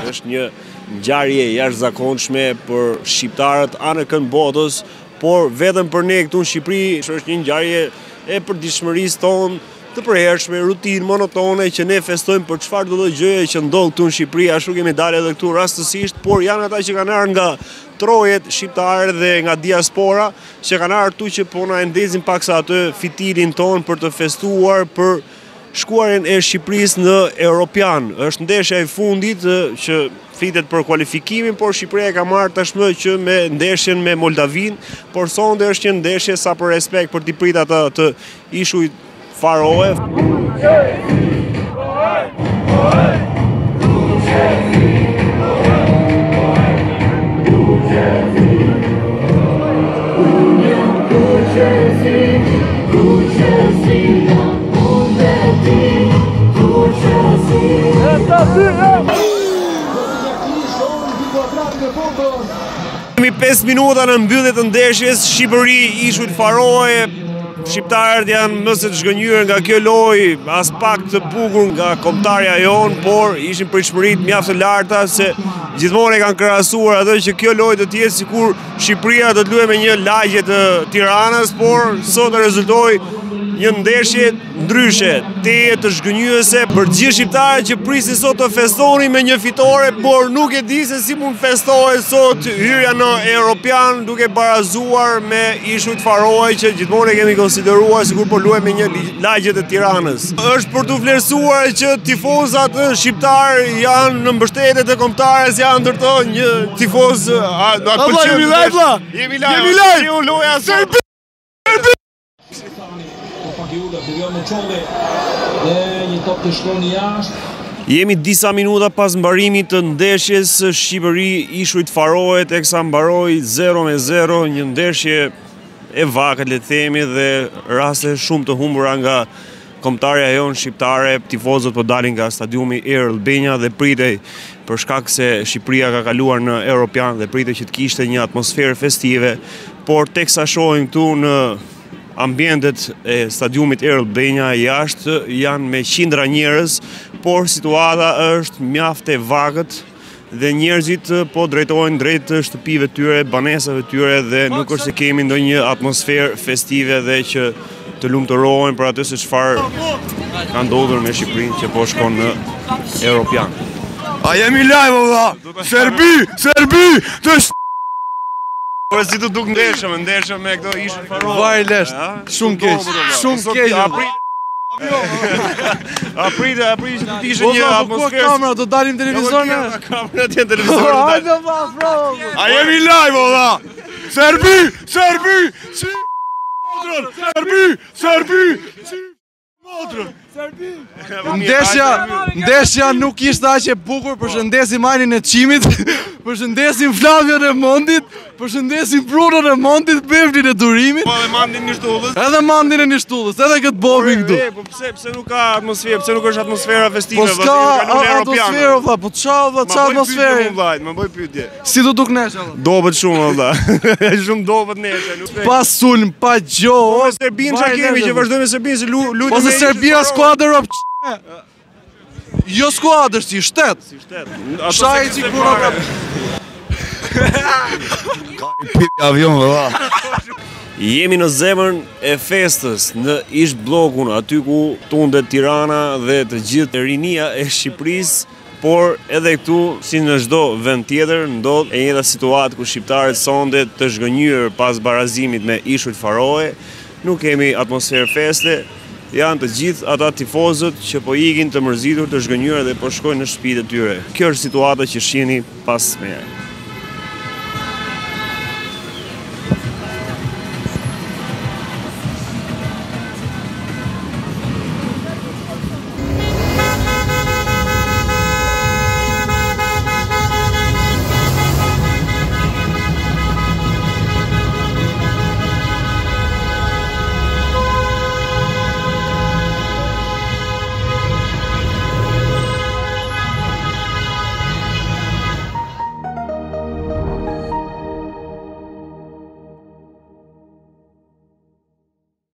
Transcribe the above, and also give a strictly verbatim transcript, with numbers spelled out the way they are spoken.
është një ngjarje jashtëzakonshme për shqiptarët anë kënd botës, por vetëm për ne këtu në Shqipëri është një ngjarje e përditshmërisë tonë të përhershme, rutinë monotone që ne festojmë për çfarë do lloj gjëje që ndodh këtu në Shqipëri, ashtu kemi dalë edhe këtu rastësisht, por janë ata që kanë ardhur nga trojet shqiptare dhe nga diaspora, që kanë ardhur këtu që po na ndezin paksa atë fitilin ton për të festuar për shkuarjen e Shqipërisë në Europian. Është ndeshja e fundit që flitet për kualifikimin, por Shqipëria ka marrë tashmë që me ndeshjen me Moldavin, por sonde është një ndeshje sa për respekt për t'i prit ata të ishujt Faroe. Kemi pesë minuta në mbyllje të ndeshjes, Shqipëri ishujt Faroe. Shqiptarët janë më se të zhgënjur nga kjo lojë, as pak të bukur nga kombëtarja jonë, por ishin pritshmëritë mjaft të larta se gjithmonë e kanë krahasuar atë që kjo lojë do të jetë sikur Shqipëria do të luajë me një lagje të Tiranës, por sot rezultoi një ndeshje ndryshe, teje të zhgënjuese për gjithë shqiptarët që prisin sot të festonin me një fitore, por nuk e di se si mund festohet sot hyrja në Europian duke barazuar me ishujt Faroe që gjithmonë e kemi konsideruar sikur po luajmë me një lagje të Tiranës. Është për të vlerësuar që tifozat shqiptar janë në mbështetje të kombëtarës, janë ndërton një tifoz a do të pëlqejë. Jemi live, jemi live. Jemi live. Loja sot. Jemi disa minuta pas mbarimit të ndeshjes Shqipëri ishujt Faroe, teksa mbaroi zero me zero, një ndeshje e vakët le të themi dhe raste shumë të humbura nga kombëtarja jonë shqiptare. Tifozët po dalin nga stadiumi Air Albania dhe pritej për shkak se Shqipëria ka kaluar në Europian dhe pritej që të kishte një atmosferë festive, por teksa shohim këtu në ambientet e stadiumit Air Albania jashtë janë me qindra njerëz, por situata është mjaft e vakët dhe njerëzit po drejtohen drejt shtëpive tyre, banesave tyre dhe nuk është se kemi ndonjë atmosferë festive dhe që të lumturohen për atë se çfarë ka ndodhur me Shqipërinë që po shkon në Europian. A jemi live valla? Serbi, Serbi, të Por si të duk ndeshëm, ndeshëm me këto ishujt Faroe. Vaj lesht, shumë keq, shumë keq. Aprit, aprit që të t'ishe një atmosferë. Po kamera, do dalim televizor në? Kamera t'jen televizor. Hajde va, bro. A jemi live, valla. Serbi, Serbi, si Serbi, Serbi, si Serbi. Ndeshja, ndeshja nuk ishte aq e bukur, përshëndesim Ajnin e Çimit, përshëndesim Flavion e Mondit, përshëndesim Brunon e Mondit, Beflin e Durimit. Po edhe Mandin e Nishtullës. Edhe Mandin e Nishtullës, edhe këtë bobi këtu. Po pse pse nuk ka atmosferë, pse nuk është atmosfera festive? Po s'ka atmosferë valla, po çao valla, çao atmosferë. Më bëj pyetje. Si do duk nesha valla? Dobët shumë valla. Shumë dobët nesha, nuk. Pa sulm, pa gjo. Po Serbin çka kemi që vazhdojmë me Serbin se lutem. Po se Serbia skuadër op. Jo skuadër si shtet. Si shtet. Shaj si puna ka. Avion valla. Jemi në zemrën e festës, në ish bllokun, aty ku tundet Tirana dhe të gjithë rinia e Shqipërisë, por edhe këtu, si në çdo vend tjetër, ndodh e njëjta situatë ku shqiptarët sonde të zhgënjur pas barazimit me ishujt Faroe, nuk kemi atmosferë feste. Janë të gjithë ata tifozët që po ikin të mërzitur, të zhgënjur dhe po shkojnë në shtëpitë e tyre. Kjo është situata që shihni pas me.